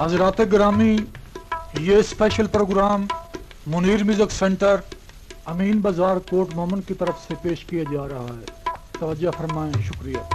हजरात ग्रामी, ये special program Munir music centre Amin Bazaar Kot मोमन की तरफ से पेश किया जा रहा है। तवज्जो फरमाएं, शुक्रिया।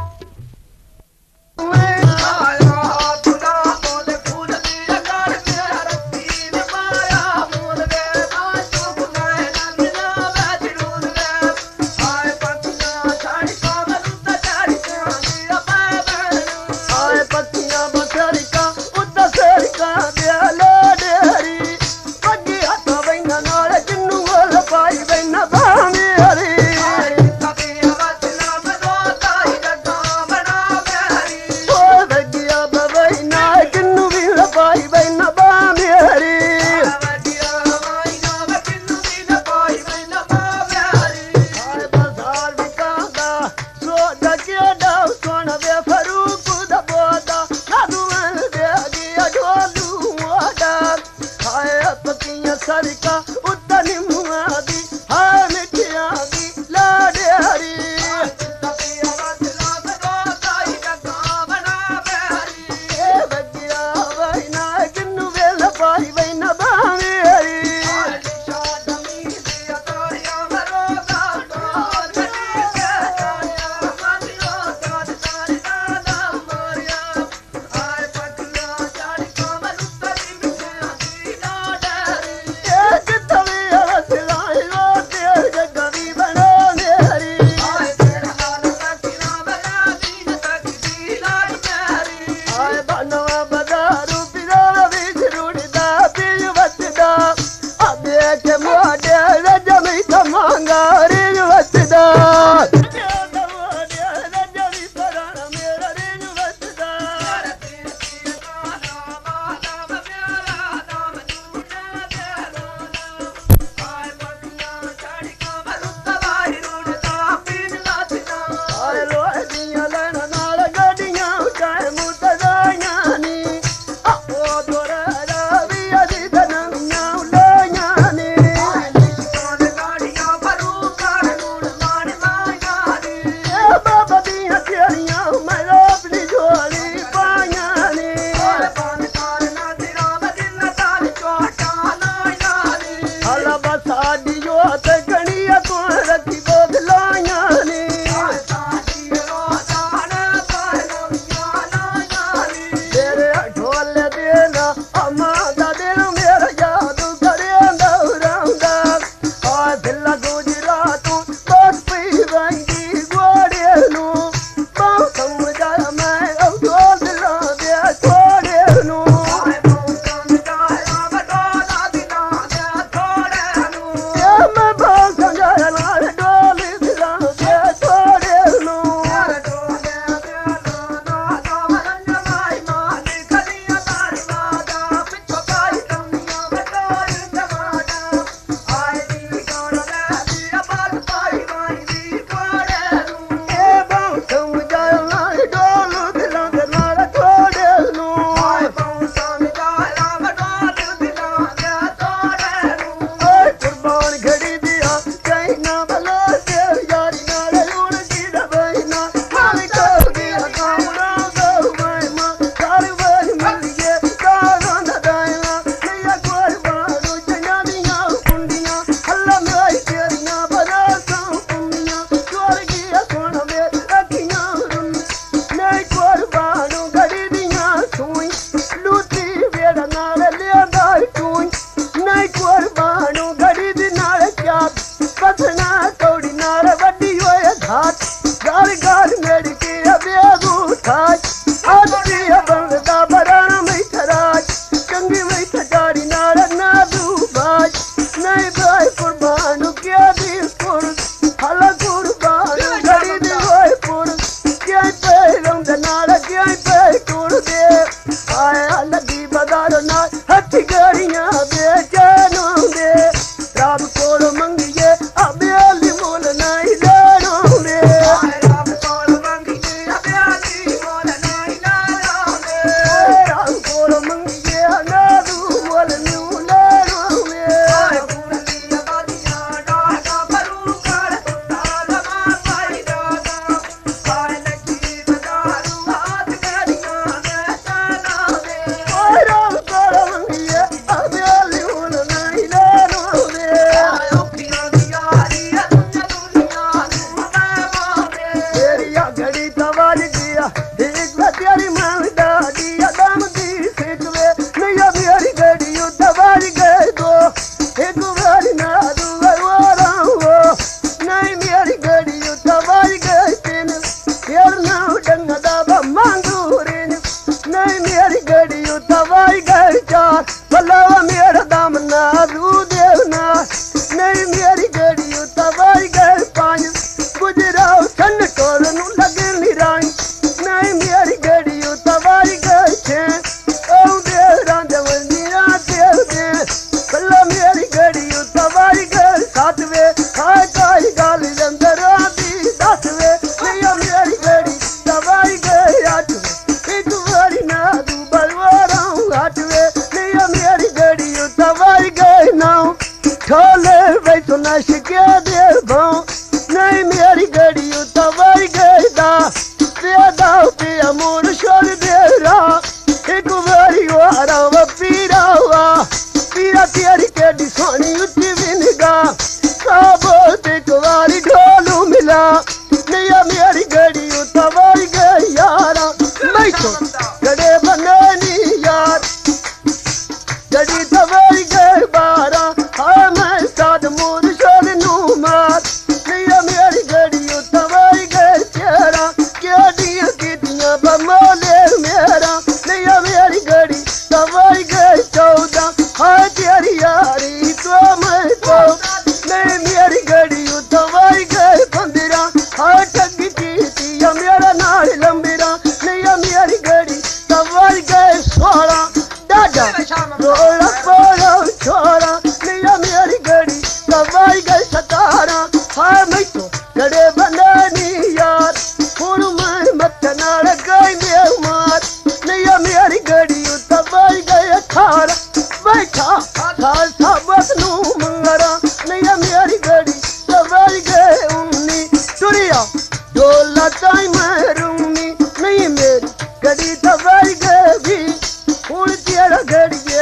मंगिए अब मोल नहीं एक तेरी मांगदा दिया दाम दी सिकवे नैया मेरी गड़ी दबारी गए दो एक बारी ना दुबारा हो नहीं मेरी गड़ी दबारी गए तीन यार ना डंगा दाबा मांगूरे नहीं मेरी गड़ी दबारी गए चार भला मेरा दाम ना रू देवना नहीं मेरी गड़ी दबारी गए पांच गुजराओ ठंड टोल नू लगे निराई नहीं मेरी गड़ी दबारी गए छे ओ देवरा जवनिया देव दे भला मेरी गड़ी दबारी गए सातवे हाय काई गाल अंदर आती दसवे नहीं मेरी गड़ी दबारी गए आठवे एक बारी ना दू बलवारा आठवे नहीं मेरी गड़ी दबारी गए नाउ ठोले बैठो ना शिके दे भाऊ नहीं मेरी गड़ी दबारी गए दा पेदा पे अमूर छोड़ दे रा एक बारी वारा व पीरा हुआ पीरा तेरी केडी सोनी उठी विनगा साबो एक बारी ढोलू मिला नहीं मेरी गड़ी दबारी गई यारा मैं तो गड़े बनानी यार गड़ी दबारी गई बारा हाँ मैं साथ मूर छोड़ नू मार नहीं मेरी गड़ी दबारी गई चेहरा क्या दिया बमोले मेरा नहीं मेरी गड़ी दबारी गई 14 हाँ तेरी यारी तो मैं तो नहीं मेरी गड़ी दबारी गई 15 हाँ ठगी की मेरा नाल लंबीरा नहीं मेरी गड़ी दबारी गई 16 दादा रोला पोला छोरा नहीं मेरी गड़ी दबारी गई 17 हाँ मैं तो गड़े बनानी यार हुण मैं मत नाल गई मार नहीं मेरी गड़ी दबारी गई 18 बैठा खालसा बस नू मंगरा नहीं मेरी गड़ी दबारी गई 19 टुरिया डोला ताई मैं रूनी नहीं मेरी गड़ी दबारी गई 20 हुण तेरा गड़ी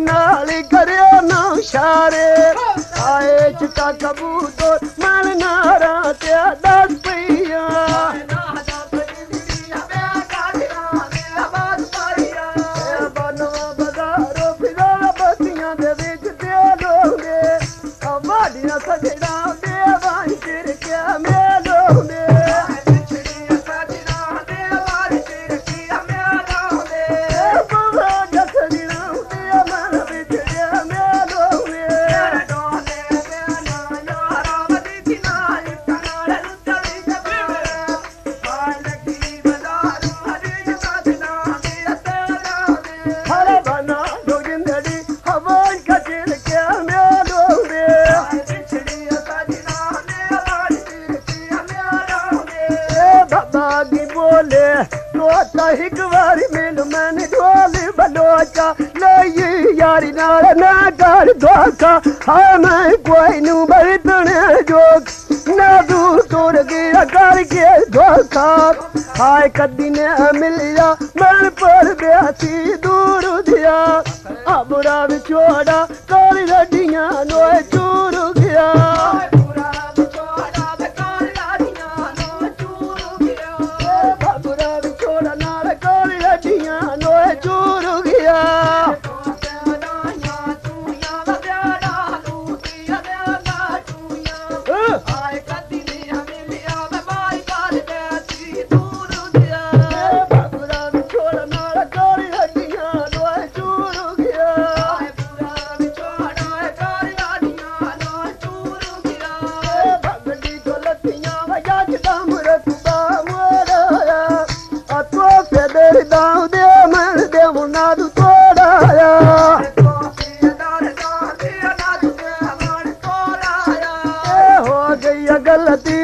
नाली करियो ना शारे आए चिटा कबूतर मन नारा ते 10 पैया एक बारी मिल मैंने ढोल बलोचा नहीं यारी नाल ना कर धोखा हाँ मैं कोई नू बरतने जोग ना दूर तोड़ गया करके धोखा हाय कदी ने मिलिया मन पर ब्यासी दूर दिया अब राव छोड़ा कर रडियां नोए चूर गया गलती